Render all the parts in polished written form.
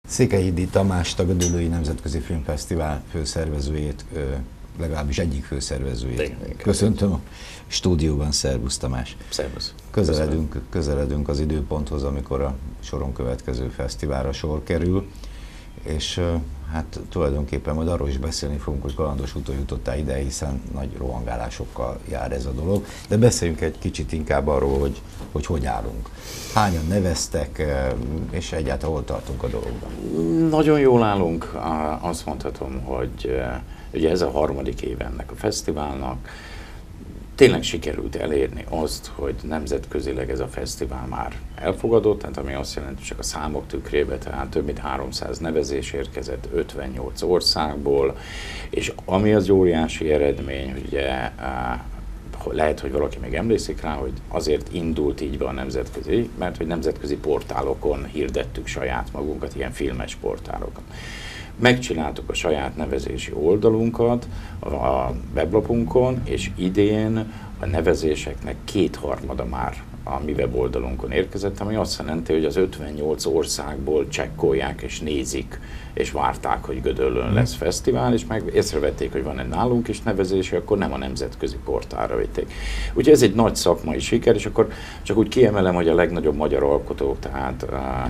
Székelyhidi Tamást, a Gödöllői Nemzetközi Filmfesztivál főszervezőjét, legalábbis egyik főszervezőjét köszöntöm a stúdióban. Szervusz Tamás! Szervusz! Közeledünk az időponthoz, amikor a soron következő fesztiválra sor kerül, és hát tulajdonképpen majd arról is beszélni fogunk, hogy kalandos úton jutottál ide, hiszen nagy rohangálásokkal jár ez a dolog, de beszéljünk egy kicsit inkább arról, hogy állunk. Hányan neveztek, és egyáltalán hol tartunk a dologban? Nagyon jól állunk. Azt mondhatom, hogy ugye ez a harmadik éve ennek a fesztiválnak. Tényleg sikerült elérni azt, hogy nemzetközileg ez a fesztivál már elfogadott, tehát ami azt jelenti, csak a számok tükrébe, tehát több mint 300 nevezés érkezett 58 országból, és ami az óriási eredmény, ugye lehet, hogy valaki még emlékszik rá, hogy azért indult így be a nemzetközi, mert hogy nemzetközi portálokon hirdettük saját magunkat, ilyen filmes portálokon. Megcsináltuk a saját nevezési oldalunkat a weblapunkon, és idén a nevezéseknek 2/3 már a mi weboldalunkon érkezett, ami azt jelenti, hogy az 58 országból csekkolják és nézik, és várták, hogy Gödöllőn lesz fesztivál, és meg észrevették, hogy van egy nálunk is nevezés, akkor nem a nemzetközi portálra vitték. Úgyhogy ez egy nagy szakmai siker, és akkor csak úgy kiemelem, hogy a legnagyobb magyar alkotók, tehát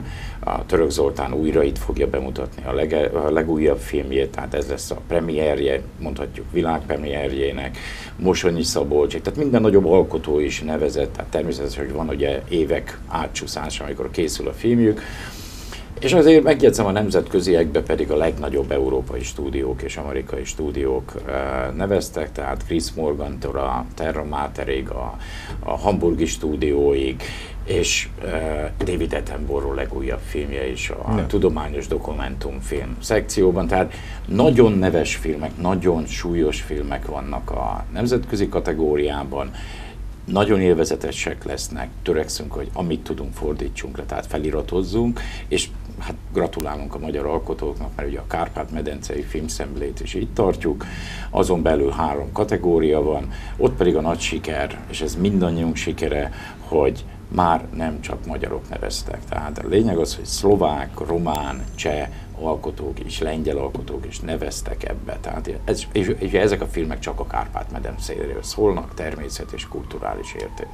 a Török Zoltán újra itt fogja bemutatni a legújabb filmjét, tehát ez lesz a premierje, mondhatjuk világpremierjének, Mosonyi Szabolcsék, tehát minden nagyobb alkotó is nevezett, tehát természetesen, hogy van ugye évek átcsúszása, amikor készül a filmjük, és azért megjegyzem, a nemzetköziekbe pedig a legnagyobb európai stúdiók és amerikai stúdiók neveztek, tehát Chris Morgantól a Terra Materig, a hamburgi stúdióig, és David Attenborough legújabb filmje is a tudományos dokumentumfilm szekcióban, tehát nagyon neves filmek, nagyon súlyos filmek vannak a nemzetközi kategóriában, nagyon élvezetesek lesznek, törekszünk, hogy amit tudunk fordítsunk le, tehát feliratozzunk, és hát gratulálunk a magyar alkotóknak, mert ugye a Kárpát-medencei filmszemlét is így tartjuk, azon belül 3 kategória van, ott pedig a nagy siker, és ez mindannyiunk sikere, hogy már nem csak magyarok neveztek. Tehát a lényeg az, hogy szlovák, román, cseh alkotók is, lengyel alkotók is neveztek ebbe. Tehát és ezek a filmek csak a Kárpát-medencéről szólnak, természet és kulturális érték.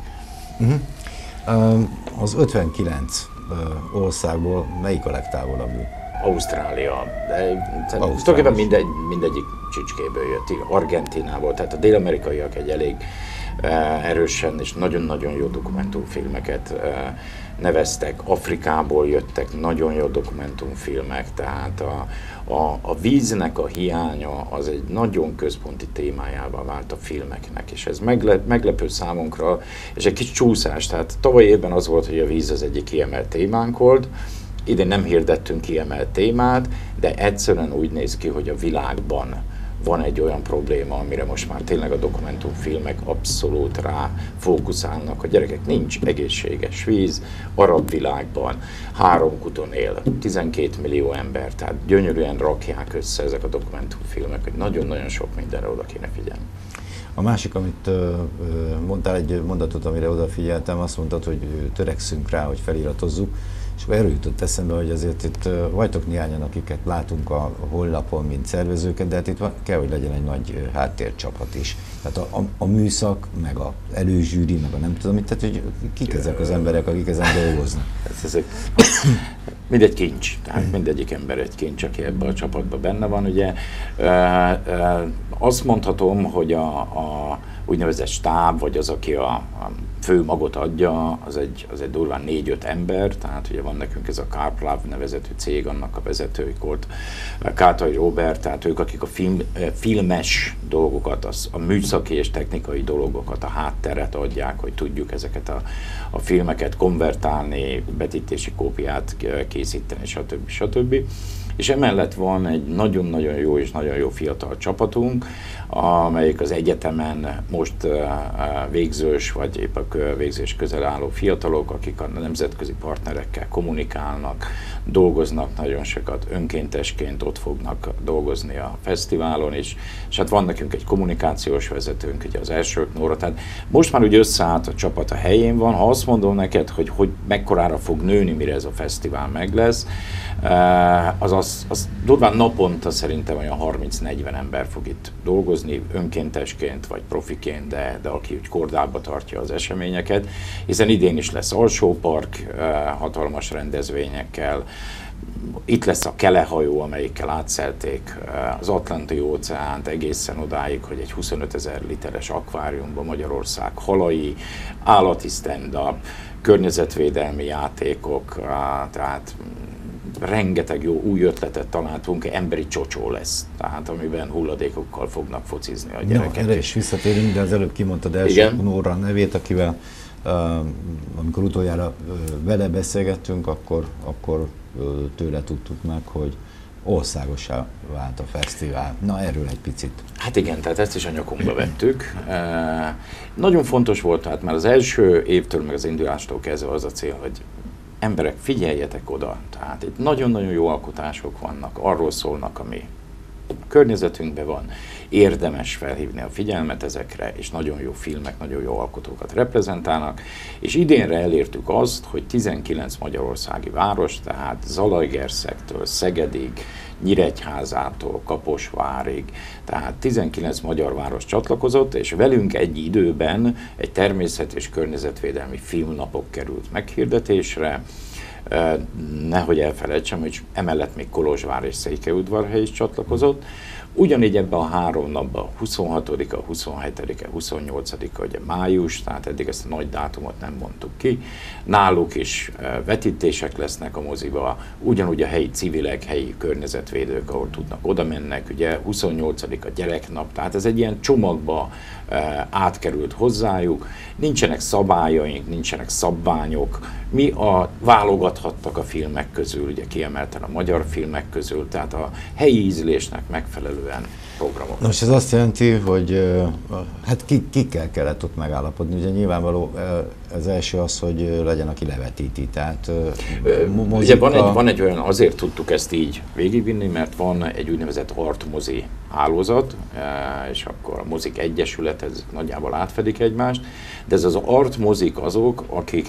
Az 59 országból melyik a legtávolabb? Ausztrália. Tulajdonképpen mindegyik csücskéből jött, Argentinából, tehát a dél-amerikaiak egy elég erősen és nagyon-nagyon jó dokumentumfilmeket neveztek, Afrikából jöttek nagyon jó dokumentumfilmek, tehát a víznek a hiánya az egy nagyon központi témájává vált a filmeknek, és ez meglepő számunkra, és egy kis csúszás, tehát tavaly évben az volt, hogy a víz az egyik kiemelt témánk volt, idén nem hirdettünk kiemelt témát, de egyszerűen úgy néz ki, hogy a világban van egy olyan probléma, amire most már tényleg a dokumentumfilmek abszolút rá fókuszálnak. A gyerekek, nincs egészséges víz, arab világban 3 kuton él, 12 millió ember, tehát gyönyörűen rakják össze ezek a dokumentumfilmek, hogy nagyon-nagyon sok mindenre oda kéne figyelni. A másik, amit mondtál, egy mondatot, amire odafigyeltem, azt mondtad, hogy törekszünk rá, hogy feliratozzuk, és akkor erről jutott eszembe, hogy azért itt vagytok néhányan, akiket látunk a honlapon, mint szervezőket, de hát itt kell, hogy legyen egy nagy háttércsapat is. Tehát a műszak, meg az előzsűri, meg a nem tudom mit, tehát hogy kik ezek az emberek, akik ezen dolgoznak? Mindegy kincs, tehát mindegyik ember egy kincs, aki ebben a csapatban benne van. Ugye azt mondhatom, hogy a úgynevezett stáb, vagy az, aki a fő magot adja, az egy durván 4-5 ember, tehát ugye van nekünk ez a CarPlav nevezetű cég, annak a vezetői volt Kátai Róbert, tehát ők, akik a filmes dolgokat, a műszaki és technikai dolgokat, a hátteret adják, hogy tudjuk ezeket a filmeket konvertálni, betítési kópiát készíteni, stb. És emellett van egy nagyon-nagyon jó és nagyon jó fiatal csapatunk, amelyik az egyetemen most végzős, vagy épp a végzés közel álló fiatalok, akik a nemzetközi partnerekkel kommunikálnak, dolgoznak nagyon sokat, önkéntesként ott fognak dolgozni a fesztiválon is, és hát van nekünk egy kommunikációs vezetőnk, ugye az Elsők Nóra, tehát most már úgy összeállt a csapat, a helyén van. Ha azt mondom neked, hogy mekkorára fog nőni, mire ez a fesztivál meg lesz, az durván naponta szerintem olyan 30-40 ember fog itt dolgozni, önkéntesként vagy profiként, de aki úgy kordába tartja az eseményeket, hiszen idén is lesz alsópark, hatalmas rendezvényekkel, itt lesz a kelehajó, amelyikkel átszelték az Atlanti-óceánt egészen odáig, hogy egy 25 000 literes akváriumban Magyarország halai, állati stand-up, környezetvédelmi játékok, tehát rengeteg jó új ötletet találtunk, emberi csocsó lesz, tehát amiben hulladékokkal fognak focizni a gyerekek. No, erre is visszatérünk, de az előbb kimondtad Elsők Nóra nevét, akivel amikor utoljára vele beszélgettünk, akkor tőle tudtuk meg, hogy országossá vált a fesztivál. Na, erről egy picit. Hát igen, tehát ezt is a nyakunkba vettük. Nagyon fontos volt, tehát már az első évtől, meg az indulástól kezdve az a cél, hogy emberek, figyeljetek oda. Tehát itt nagyon-nagyon jó alkotások vannak, arról szólnak, ami a környezetünkben van. Érdemes felhívni a figyelmet ezekre, és nagyon jó filmek, nagyon jó alkotókat reprezentálnak. És idénre elértük azt, hogy 19 magyarországi város, tehát Zalaegerszektől Szegedig, Nyíregyházától Kaposvárig, tehát 19 magyar város csatlakozott, és velünk egy időben egy természet- és környezetvédelmi filmnapok került meghirdetésre. Nehogy elfelejtsem, hogy emellett még Kolozsvár és Székelyudvarhely is csatlakozott. Ugyanígy ebben a 3 napban, 26-a, 27-e, 28-a, ugye május, tehát eddig ezt a nagy dátumot nem mondtuk ki. Náluk is vetítések lesznek a moziba, ugyanúgy a helyi civilek, helyi környezetvédők, ahol tudnak, oda mennek, ugye 28-a gyereknap, tehát ez egy ilyen csomagba átkerült hozzájuk. Nincsenek szabályaink, nincsenek szabványok. Mi válogathattak a filmek közül, ugye kiemelten a magyar filmek közül, tehát a helyi ízlésnek megfelelően programok. Nos, ez azt jelenti, hogy hát kikkel kellett ott megállapodni. Ugye nyilvánvaló az első az, hogy legyen, aki levetíti. Tehát ugye van egy olyan, azért tudtuk ezt így végigvinni, mert van egy úgynevezett artmozi hálózat, és akkor a mozik egyesület, ez nagyjából átfedik egymást, de ez az artmozik azok, akik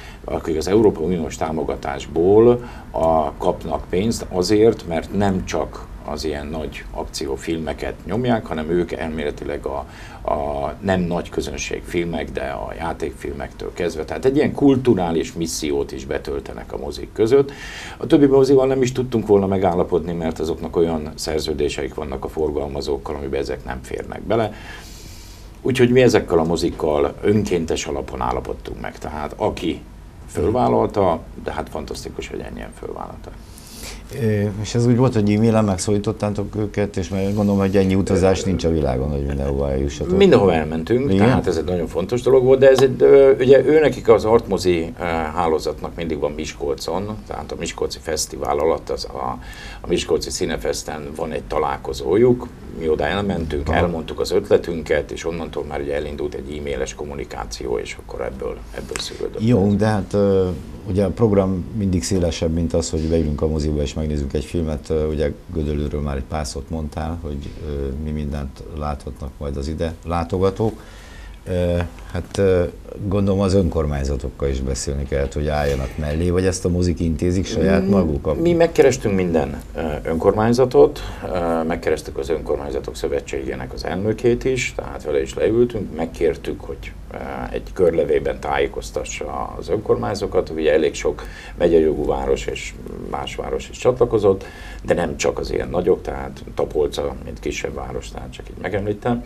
az Európai Uniós támogatásból kapnak pénzt azért, mert nem csak az ilyen nagy akciófilmeket nyomják, hanem ők elméletileg a nem nagy közönség filmek, de a játékfilmektől kezdve. Tehát egy ilyen kulturális missziót is betöltenek a mozik között. A többi mozival nem is tudtunk volna megállapodni, mert azoknak olyan szerződéseik vannak a forgalmazókkal, amiben ezek nem férnek bele. Úgyhogy mi ezekkel a mozikkal önkéntes alapon állapodtunk meg. Tehát aki fölvállalta, de hát fantasztikus, hogy ennyien fölvállalta. És ez úgy volt, hogy e-mailen megszólítottátok őket, és mert gondolom, hogy ennyi utazás nincs a világon, hogy mindenhova eljussatok. Mindenhova elmentünk, igen? Tehát ez egy nagyon fontos dolog volt, de ez ugye őnekik az artmozi hálózatnak mindig van Miskolcon, tehát a Miskolci Fesztivál alatt a Miskolci Színefesten van egy találkozójuk, mi oda elmentünk, elmondtuk az ötletünket, és onnantól már ugye elindult egy e-mailes kommunikáció, és akkor ebből szűrődött. Jó, de hát ugye a program mindig szélesebb, mint az, hogy beülünk a moziba és megnézzük egy filmet. Ugye Gödöllőről már egy pár szót mondtál, hogy mi mindent láthatnak majd az ide látogatók. Hát gondolom az önkormányzatokkal is beszélni kellett, hogy álljanak mellé, vagy ezt a mozik intézik saját maguk? Mi megkerestünk minden önkormányzatot, megkerestük az Önkormányzatok Szövetségének az elnökét is, tehát vele is leültünk, megkértük, hogy egy körlevében tájékoztassa az önkormányzatokat. Ugye elég sok megyejogú város és más város is csatlakozott, de nem csak az ilyen nagyok, tehát Tapolca, mint kisebb város, tehát csak így megemlítem.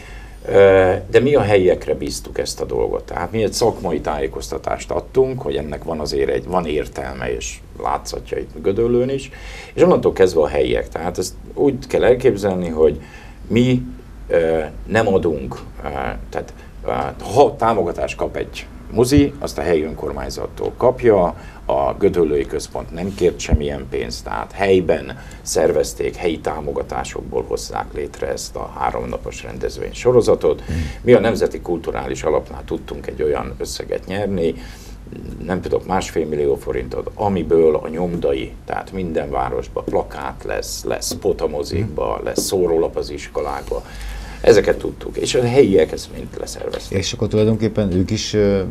De mi a helyiekre bíztuk ezt a dolgot. Tehát mi egy szakmai tájékoztatást adtunk, hogy ennek van azért van értelme és látszatja itt Gödöllőn is, és onnantól kezdve a helyiek. Tehát ezt úgy kell elképzelni, hogy mi nem adunk, tehát ha támogatást kap egy mozi, azt a helyi önkormányzattól kapja, a Gödöllői Központ nem kért semmilyen pénzt, tehát helyben szervezték, helyi támogatásokból hozták létre ezt a 3 napos rendezvény sorozatot. Mi a Nemzeti Kulturális Alapnál tudtunk egy olyan összeget nyerni, nem tudok, 1,5 millió forintot, amiből a nyomdai, tehát minden városban plakát lesz spot a mozikba, lesz szórólap az iskolákba. Ezeket tudtuk, és a helyiek ezt mind leszervezték. És akkor tulajdonképpen ők is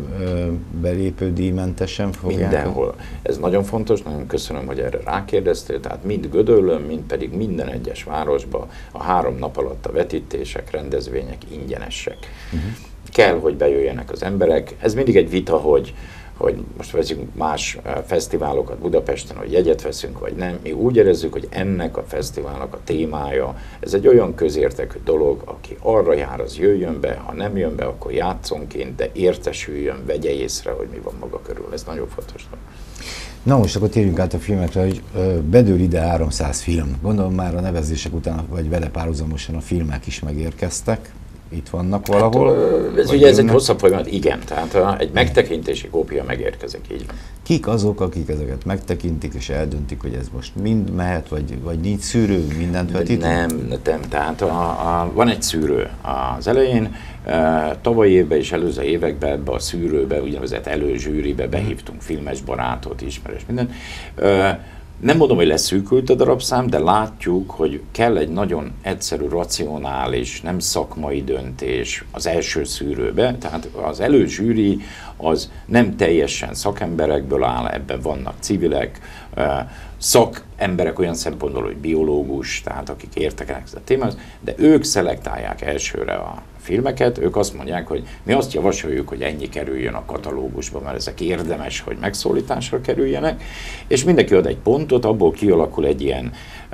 belépődíjmentesen fogják? Mindenhol. Ez nagyon fontos, nagyon köszönöm, hogy erre rákérdeztél, tehát mind Gödöllőn, mind pedig minden egyes városban a 3 nap alatt a vetítések, rendezvények ingyenesek. Kell, hogy bejöjjenek az emberek. Ez mindig egy vita, hogy most veszünk más fesztiválokat Budapesten, hogy jegyet veszünk, vagy nem. Mi úgy érezzük, hogy ennek a fesztiválnak a témája, ez egy olyan közértekű dolog, aki arra jár, az jöjjön be, ha nem jön be, akkor játszonként, de értesüljön, vegye észre, hogy mi van maga körül. Ez nagyon fontos. Na most akkor térjünk át a filmekre, hogy bedől ide 300 film. Gondolom már a nevezések után, vagy vele párhuzamosan a filmek is megérkeztek. Itt vannak valahol? Hát, ez ugye ez egy hosszabb folyamat, igen, tehát egy megtekintési kópia megérkezik, így van. Kik azok, akik ezeket megtekintik és eldöntik, hogy ez most mind mehet, vagy nincs szűrő, mindent vetít? Nem, tehát van egy szűrő az elején, tavalyi évben és előző években ebbe a szűrőbe, úgynevezett előzsűribe behívtunk filmes barátot, ismerős minden. Nem mondom, hogy leszűkült a darabszám, de látjuk, hogy kell egy nagyon egyszerű, racionális, nem szakmai döntés az első szűrőbe. Tehát az előzsűri az nem teljesen szakemberekből áll, ebben vannak civilek, szakemberek olyan szempontból, hogy biológus, tehát akik értenek ezt a témához, de ők szelektálják elsőre a filmeket, ők azt mondják, hogy mi azt javasoljuk, hogy ennyi kerüljön a katalógusba, mert ezek érdemes, hogy megszólításra kerüljenek, és mindenki ad egy pontot, abból kialakul egy ilyen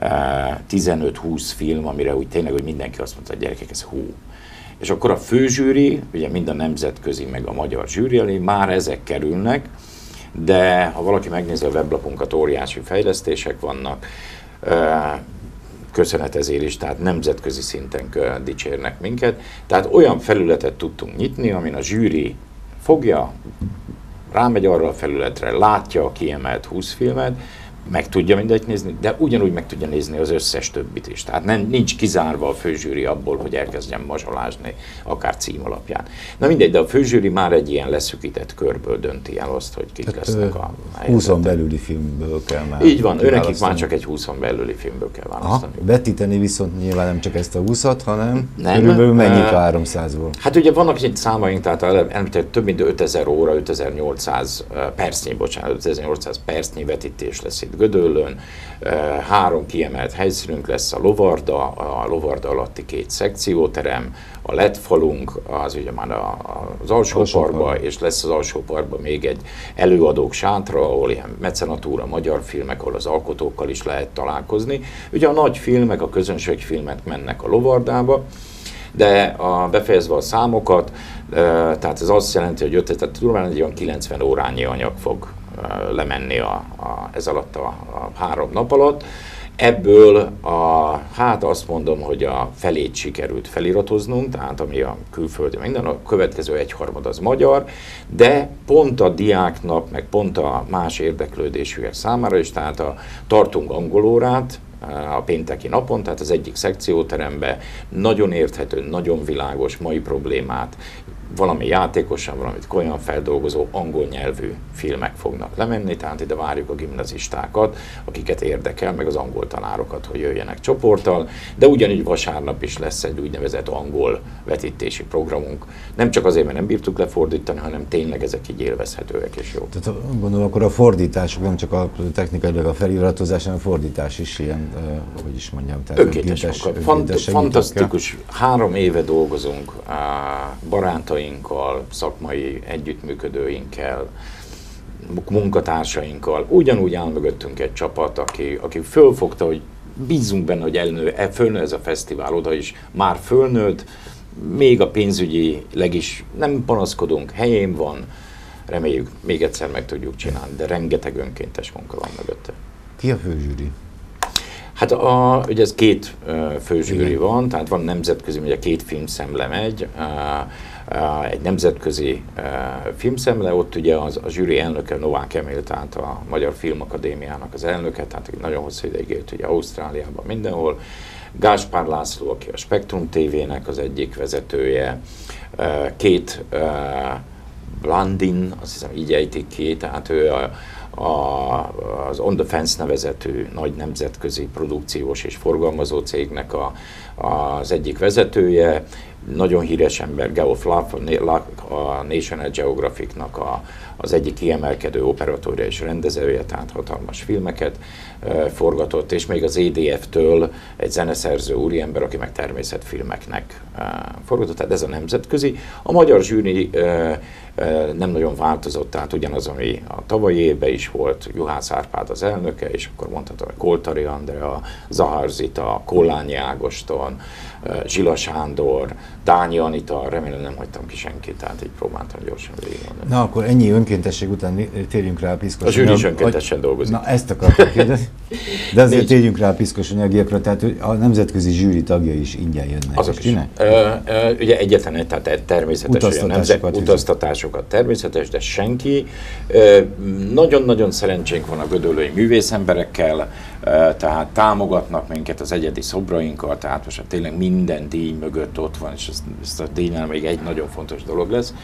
15-20 film, amire úgy tényleg, hogy mindenki azt mondta, hogy gyerekek, ez hú. És akkor a főzsűri, ugye mind a nemzetközi, meg a magyar zsűri elé, már ezek kerülnek, de ha valaki megnézi a weblapunkat, óriási fejlesztések vannak, köszönet ezért is, tehát nemzetközi szinten dicsérnek minket. Tehát olyan felületet tudtunk nyitni, amin a zsűri fogja, rámegy arra a felületre, látja a kiemelt 20 filmet, meg tudja mindegy nézni, de ugyanúgy meg tudja nézni az összes többit is. Tehát nincs kizárva a főzsűri abból, hogy elkezdjen mazsolázni, akár cím alapján. Na mindegy, de a főzsűri már egy ilyen leszűkített körből dönti el azt, hogy kik lesznek a 20-on belüli filmből kell már. Így van, őnekik már csak egy 20-on belüli filmből kell választani. Vetíteni viszont nyilván nem csak ezt a 20-at, hanem körülbelül mennyit a 300-ból? Hát ugye vannak itt számaink, tehát több mint 5000 óra, 5800 percnyi, 5800 percnyi vetítés lesz itt Gödöllőn, 3 kiemelt helyszínünk lesz, a Lovarda alatti 2 szekcióterem, a LED falunk, az ugye már az alsó parkban, és lesz az alsó parkban még egy előadók sátra, ahol ilyen mecenatúra, magyar filmek, ahol az alkotókkal is lehet találkozni. Ugye a nagy filmek, a közönségfilmek mennek a Lovardába, de befejezve a számokat, tehát ez azt jelenti, hogy tehát durván egy olyan 90 órányi anyag fog lemenni ez alatt a 3 nap alatt. Ebből hát azt mondom, hogy a felét sikerült feliratoznunk, tehát ami a külföldi minden, a következő 1/3 az magyar, de pont a diáknak, meg pont a más érdeklődésűek számára is, tehát tartunk angolórát a pénteki napon, tehát az egyik szekcióteremben nagyon érthető, nagyon világos mai problémát, valami játékosan, valamit komolyan feldolgozó angol nyelvű filmek fognak lemenni, tehát ide várjuk a gimnazistákat, akiket érdekel, meg az angol tanárokat, hogy jöjjenek csoporttal, de ugyanígy vasárnap is lesz egy úgynevezett angol vetítési programunk. Nem csak azért, mert nem bírtuk lefordítani, hanem tényleg ezek így élvezhetőek és jók. Tehát gondolom, akkor a fordítások nem csak a technikailag a feliratozás, hanem a fordítás is ilyen, hogy is mondjam, tehát önkéntes fantasztikus, 3 éve dolgozunk barátainkkal, szakmai együttműködőinkkel, munkatársainkkal. Ugyanúgy áll mögöttünk egy csapat, aki fölfogta, hogy bízunk benne, hogy fölnő ez a fesztivál, oda is már fölnőtt, még a pénzügyileg is nem panaszkodunk, helyén van, reméljük még egyszer meg tudjuk csinálni, de rengeteg önkéntes munka van mögötte. Ki a főzsűri? Hát ugye ez 2 főzsűri van, tehát van nemzetközi, ugye 2 filmszemle megy, egy nemzetközi filmszemle, ott ugye a zsűri elnöke Novák Emil, tehát a Magyar Filmakadémiának az elnöke, tehát nagyon hosszú ideig élt ugye Ausztráliában, mindenhol. Gáspár László, aki a Spektrum TV-nek az egyik vezetője, két Blandin, azt hiszem így ejtik ki, tehát ő az On the Fence nevezetű nagy nemzetközi produkciós és forgalmazó cégnek az egyik vezetője, nagyon híres ember, Geoff Love, a National Geographicnak az egyik kiemelkedő operatőre és rendezője, tehát hatalmas filmeket forgatott, és még az EDF-től egy zeneszerző úriember, aki meg természetfilmeknek forgatott, tehát ez a nemzetközi. A magyar zsűri nem nagyon változott, tehát ugyanaz, ami a tavalyi évben is volt, Juhász Árpád az elnöke, és akkor mondhatom, hogy Koltari Andrea, Zahar Zita, Kollányi Ágoston, Zsila Sándor, Dányi Anita, remélem nem hagytam ki senkit, tehát így próbáltam gyorsan végigmondani. Na akkor ennyi önkéntesség után térjünk rá a piszkos. A zsűri is önkéntesen dolgozik. Na ezt akartam kérdezni. De azért térjünk rá a piszkos anyagiakra, tehát a nemzetközi zsűri tagjai is ingyen jönnek. Azok is. Ugye egyetlen egy, tehát természetes utaztatásokat természetes, de senki. Nagyon-nagyon szerencsénk van a gödöllői művészemberekkel, tehát támogatnak minket az egyedi szobrainkkal, tehát most tényleg minden díj mögött ott van, és ez a díjnál még egy nagyon fontos dolog lesz.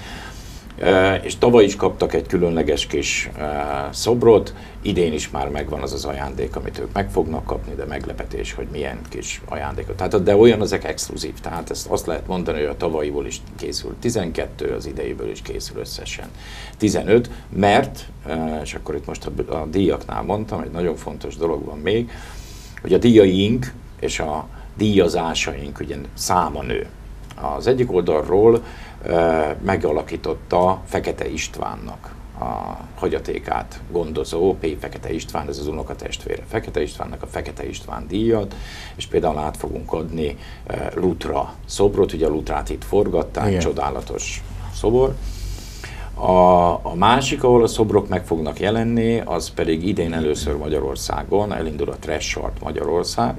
És tavaly is kaptak egy különleges kis szobrot, idén is már megvan az az ajándék, amit ők meg fognak kapni, de meglepetés, hogy milyen kis ajándékot. Tehát, de olyan ezek exkluzív, tehát ezt azt lehet mondani, hogy a tavalyiból is készül 12, az idejéből is készül összesen 15, mert, és akkor itt most a díjaknál mondtam, egy nagyon fontos dolog van még, hogy a díjaink és a díjazásaink ugye száma nő. Az egyik oldalról megalakította Fekete Istvánnak a hagyatékát gondozó, P. Fekete István, ez az unokatestvére Fekete Istvánnak a Fekete István díjat, és például át fogunk adni Lutra szobrot, ugye a Lutrát itt forgatták, igen. Csodálatos szobor. A másik, ahol a szobrok meg fognak jelenni, az pedig idén először Magyarországon, elindul a Trash Art Magyarország.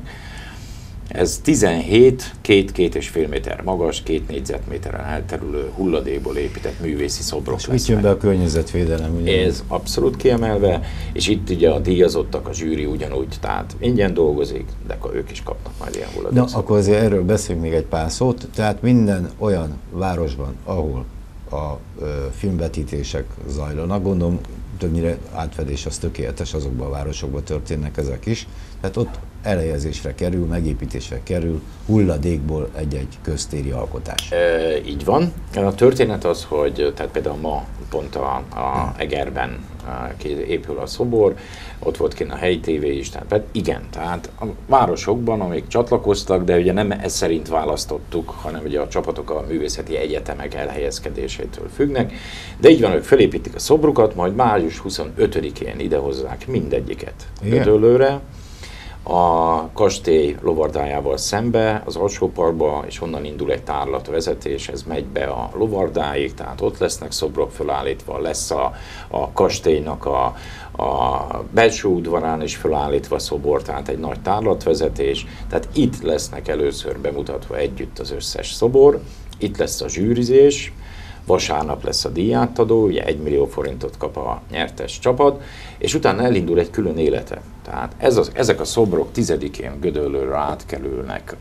Ez 17, 2,5 méter magas, 2 négyzetméteren elterülő hulladékból épített művészi szobrok lesznek. Itt jön be a környezetvédelem. Ugye? Ez abszolút kiemelve, és itt ugye a díjazottak, a zsűri ugyanúgy, tehát ingyen dolgozik, de ők is kapnak majd ilyen hulladék. Na, akkor azért erről beszéljünk még egy pár szót. Tehát minden olyan városban, ahol a filmvetítések zajlanak, gondolom többnyire átfedés az tökéletes, azokban a városokban történnek ezek is. Tehát ott elhelyezésre kerül, megépítésre kerül hulladékból egy-egy köztéri alkotás. Így van. A történet az, hogy tehát például ma pont a Egerben épül a szobor, ott volt kint a helyi tévé is, tehát igen, tehát a városokban, amik csatlakoztak, de ugye nem ez szerint választottuk, hanem ugye a csapatok a művészeti egyetemek elhelyezkedésétől függnek, de így van, ők felépítik a szobrukat, majd május 25-én idehozzák mindegyiket Gödöllőre, a kastély lovardájával szembe, az alsóparkba, és onnan indul egy tárlatvezetés, ez megy be a lovardáig, tehát ott lesznek szobrok fölállítva, lesz a kastélynak a belső udvarán is fölállítva szobor, tehát egy nagy tárlatvezetés, tehát itt lesznek először bemutatva együtt az összes szobor, itt lesz a zsűrizés, vasárnap lesz a díjátadó, ugye 1 millió forintot kap a nyertes csapat, és utána elindul egy külön élete. Tehát ezek a szobrok 10-én Gödöllőre átkerülnek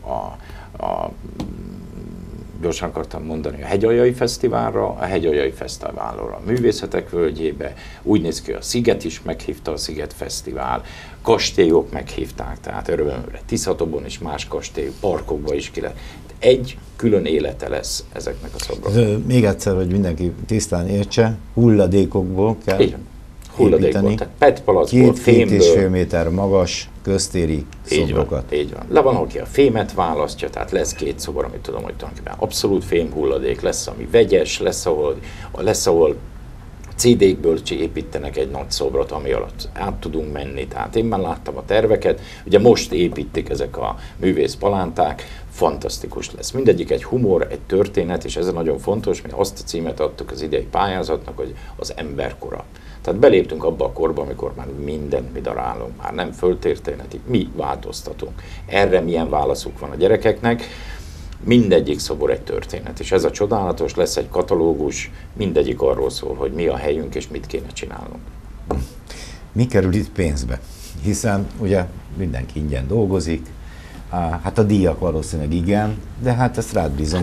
gyorsan akartam mondani, a Hegyaljai Fesztiválra, a Hegyaljai Fesztiválra a Művészetek Völgyébe, úgy néz ki, a Sziget is meghívta, a Sziget Fesztivál, kastélyok meghívták, tehát örömmel Tiszatobon és más kastély, parkokba is ki lehet. Egy külön élete lesz ezeknek a szobroknak. Még egyszer, hogy mindenki tisztán értse, hulladékokból kell építeni. Tehát PET palackból, fémből. 2,5 méter magas köztéri szobrokat. Így van. Le van, aki a fémet választja, tehát lesz 2 szobor, amit tudom, hogy tulajdonképpen abszolút fém hulladék, lesz, ami vegyes, lesz, ahol CD-kből építenek egy nagy szobrot, ami alatt át tudunk menni. Tehát én már láttam a terveket, ugye most építik ezek a művészpalánták, fantasztikus lesz. Mindegyik egy humor, egy történet, és ez nagyon fontos, mi azt a címet adtuk az idei pályázatnak, hogy az emberkora. Tehát beléptünk abba a korba, amikor már mindent mi darálunk, már nem földtörténeti, mi változtatunk. Erre milyen válaszuk van a gyerekeknek. mindegyik szobor egy történet, és ez a csodálatos, lesz egy katalógus, mindegyik arról szól, hogy mi a helyünk és mit kéne csinálnunk. Mi kerül itt pénzbe? Hiszen ugye mindenki ingyen dolgozik, hát a díjak valószínűleg igen, de hát ezt rád bízom.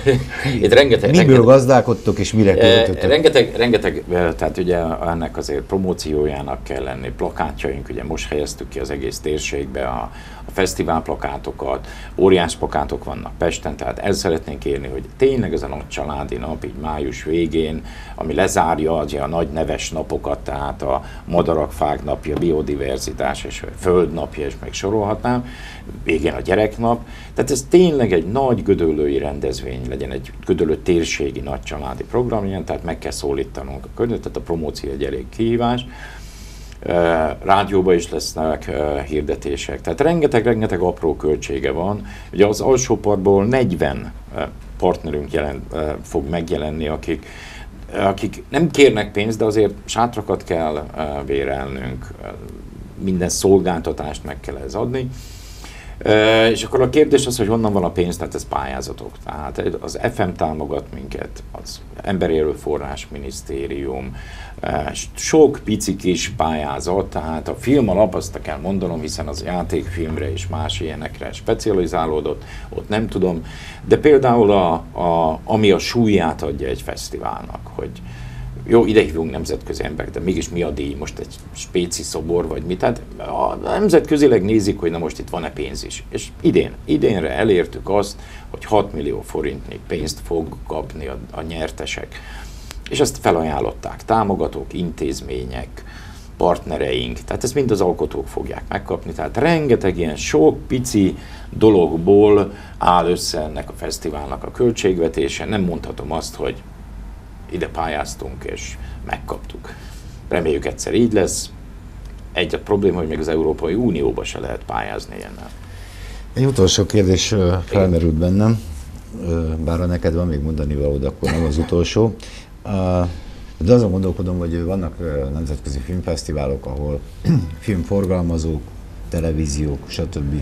Miből gazdálkodtok és mire költötök? Rengeteg, tehát ugye ennek azért promóciójának kell lenni, plakátjaink, ugye most helyeztük ki az egész térségbe a fesztivál plakátokat, óriás plakátok vannak Pesten, tehát el szeretnénk érni, hogy tényleg ez a nagy családi nap, így május végén, ami lezárja a nagy neves napokat, tehát a madarak, fák napja, biodiverzitás és föld napja, és meg sorolhatnám, végén a gyereknap. Tehát ez tényleg egy nagy gödöllői rendezvény legyen, egy gödöllő térségi nagy családi program, ilyen, tehát meg kell szólítanunk a környezetet, a promóció egy elég kihívás. Rádióban is lesznek hirdetések, tehát rengeteg apró költsége van. Ugye az alsó partból 40 partnerünk fog megjelenni, akik nem kérnek pénzt, de azért sátrakat kell bérelnünk, minden szolgáltatást meg kell ez adni. És akkor a kérdés az, hogy honnan van a pénz, tehát ez pályázatok. Tehát az FM támogat minket, az Emberi Erőforrás Minisztérium, sok pici kis pályázat, tehát a Filmalap, azt kell mondanom, hiszen az játékfilmre és más ilyenekre specializálódott, ott nem tudom, de például ami a súlyát adja egy fesztiválnak, hogy jó, ide hívunk nemzetközi emberek, de mégis mi a díj? Most egy spéci szobor, vagy mit? Tehát nemzetközileg nézik, hogy na most itt van-e pénz is. És idénre elértük azt, hogy 6 millió forintnyi pénzt fog kapni a nyertesek. És ezt felajánlották támogatók, intézmények, partnereink, tehát ezt mind az alkotók fogják megkapni. Tehát rengeteg ilyen sok pici dologból áll össze ennek a fesztiválnak a költségvetése. Nem mondhatom azt, hogy ide pályáztunk és megkaptuk. Reméljük egyszer így lesz. Egy a probléma, hogy még az Európai Unióba se lehet pályázni ilyennel. Egy utolsó kérdés felmerült bennem, bár ha neked van még mondani valód, akkor nem az utolsó. De azon gondolkodom, hogy vannak nemzetközi filmfesztiválok, ahol filmforgalmazók, televíziók, stb.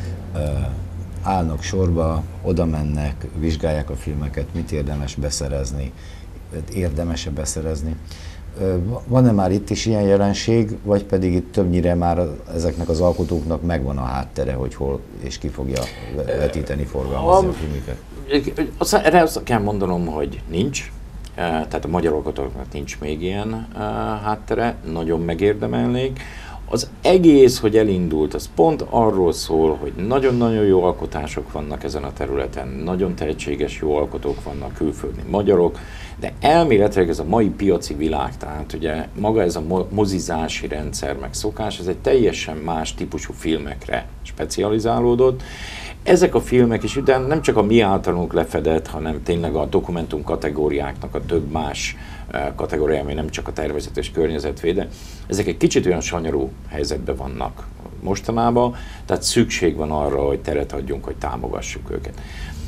Állnak sorba, oda mennek, vizsgálják a filmeket, mit érdemes beszerezni, érdemes-e beszerezni. Van-e már itt is ilyen jelenség, vagy pedig itt többnyire már ezeknek az alkotóknak megvan a háttere, hogy hol és ki fogja vetíteni, forgalmazni a filmeket? Erre azt kell mondanom, hogy nincs. Tehát a magyar alkotóknak nincs még ilyen háttere, nagyon megérdemelnék. Az egész, hogy elindult, az pont arról szól, hogy nagyon-nagyon jó alkotások vannak ezen a területen, nagyon tehetséges jó alkotók vannak, külföldi magyarok, de elméletileg ez a mai piaci világ, tehát ugye maga ez a mozizási rendszer, meg szokás, ez egy teljesen más típusú filmekre specializálódott. Ezek a filmek is, de nem csak a mi általunk lefedett, hanem tényleg a dokumentum kategóriáknak a több más kategóriája, ami nem csak a tervezet és környezetvéde, ezek egy kicsit olyan sanyarú helyzetben vannak mostanában, tehát szükség van arra, hogy teret adjunk, hogy támogassuk őket.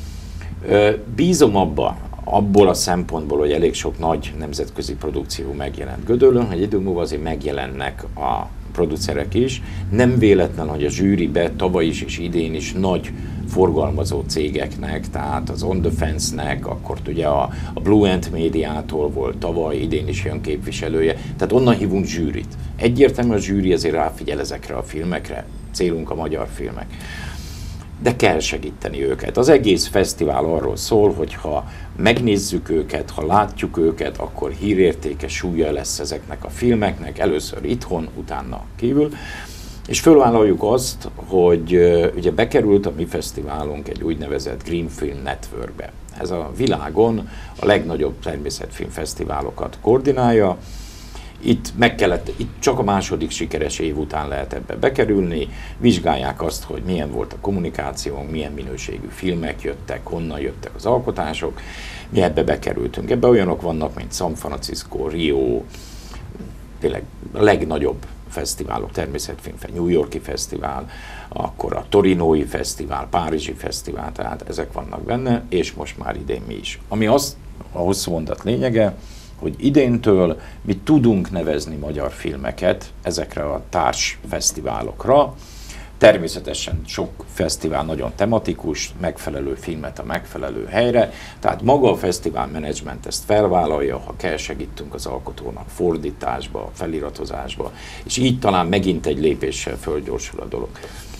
Bízom abból a szempontból, hogy elég sok nagy nemzetközi produkció megjelent Gödöllőn, hogy idő múlva azért megjelennek a producerek is. Nem véletlen, hogy a zsűribe tavaly is és idén is nagy forgalmazó cégeknek, tehát az On The Fence-nek, akkor ugye a Blue Ant Médiától volt tavaly, idén is jön képviselője, tehát onnan hívunk zsűrit. Egyértelműen a zsűri azért ráfigyel ezekre a filmekre, célunk a magyar filmek. De kell segíteni őket. Az egész fesztivál arról szól, hogy ha megnézzük őket, ha látjuk őket, akkor hírértéke, súlya lesz ezeknek a filmeknek, először itthon, utána kívül. És fölvállaljuk azt, hogy ugye bekerült a mi fesztiválunk egy úgynevezett Green Film Networkbe. Ez a világon a legnagyobb természetfilmfesztiválokat koordinálja. Itt csak a második sikeres év után lehet ebbe bekerülni, vizsgálják azt, hogy milyen volt a kommunikációnk, milyen minőségű filmek jöttek, honnan jöttek az alkotások. Mi ebbe bekerültünk. Ebbe olyanok vannak, mint San Francisco, Rio, tényleg a legnagyobb fesztiválok, természetfilmfesztivál, New Yorki fesztivál, akkor a Torinói fesztivál, Párizsi fesztivál, tehát ezek vannak benne, és most már idén mi is. Ami az a hosszú mondat lényege, hogy idéntől mi tudunk nevezni magyar filmeket ezekre a társfesztiválokra, Természetesen sok fesztivál nagyon tematikus, megfelelő filmet a megfelelő helyre, tehát maga a fesztivál menedzsment ezt felvállalja, ha kell, segítünk az alkotónak fordításba, feliratozásba, és így talán megint egy lépéssel fölgyorsul a dolog.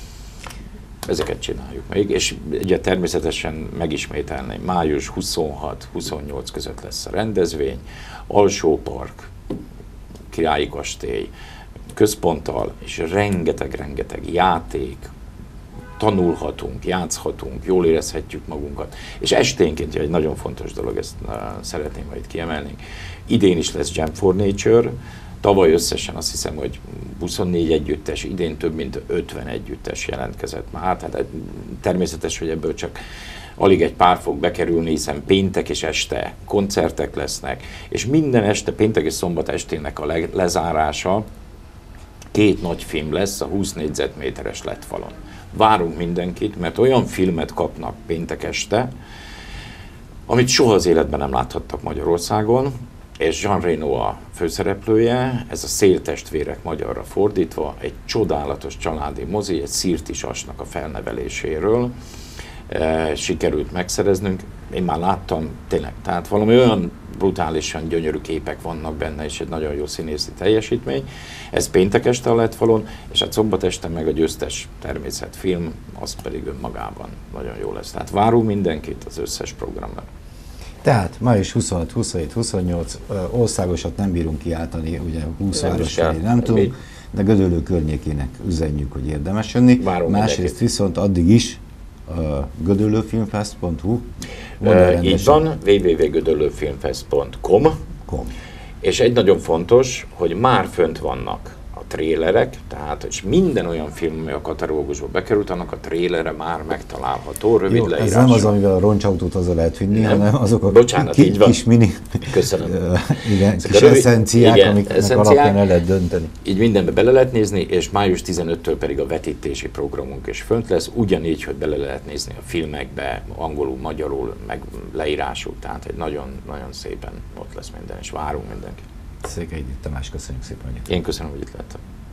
Ezeket csináljuk még, és ugye természetesen megismételném, május 26-28 között lesz a rendezvény, Alsópark, Királyi Kastély, központtal, és rengeteg játék, tanulhatunk, játszhatunk, jól érezhetjük magunkat. És esténként egy nagyon fontos dolog, ezt szeretném majd kiemelni. Idén is lesz Jam for Nature, tavaly összesen azt hiszem, hogy 24 együttes, idén több mint 50 együttes jelentkezett már. Tehát természetes, hogy ebből csak alig egy pár fog bekerülni, hiszen péntek és este koncertek lesznek, és minden este, péntek és szombat estének a lezárása 2 nagy film lesz a 20 négyzetméteres lettfalon. Várunk mindenkit, mert olyan filmet kapnak péntek este, amit soha az életben nem láthattak Magyarországon, és Jean Reno a főszereplője, ez a Széltestvérek magyarra fordítva, egy csodálatos családi mozi, egy szirtisasnak a felneveléséről sikerült megszereznünk. Én már láttam, tényleg, tehát valami olyan brutálisan gyönyörű képek vannak benne, és egy nagyon jó színészi teljesítmény. Ez péntek este a lettfalon, és hát szombat este meg a győztes természetfilm, az pedig önmagában nagyon jó lesz. Tehát várunk mindenkit az összes programra. Tehát május 26, 27, 28 országosat nem bírunk kiáltani, ugye 20 város felé nem tudunk, de Gödöllő környékének üzenjük, hogy érdemes jönni. Másrészt viszont addig is gödöllőfilmfest.hu így van, www.gödöllőfilmfest.com és egy nagyon fontos, hogy már fönt vannak a trélerek, tehát és minden olyan film, ami a katalógusba bekerült, annak a trélere már megtalálható, rövid leírású. Ez nem az, amivel a roncsautót haza lehet vinni, hanem azok a kis mini kis eszenciák, amiknek alapján el lehet dönteni. Így mindenbe bele lehet nézni, és május 15-től pedig a vetítési programunk is fönt lesz, ugyanígy, hogy bele lehet nézni a filmekbe, angolul, magyarul, meg leírású, tehát egy nagyon, nagyon szépen ott lesz minden, és várunk mindenkit. Székely Tamás, köszönjük szépen, hogy itt. Én köszönöm, hogy itt lettem.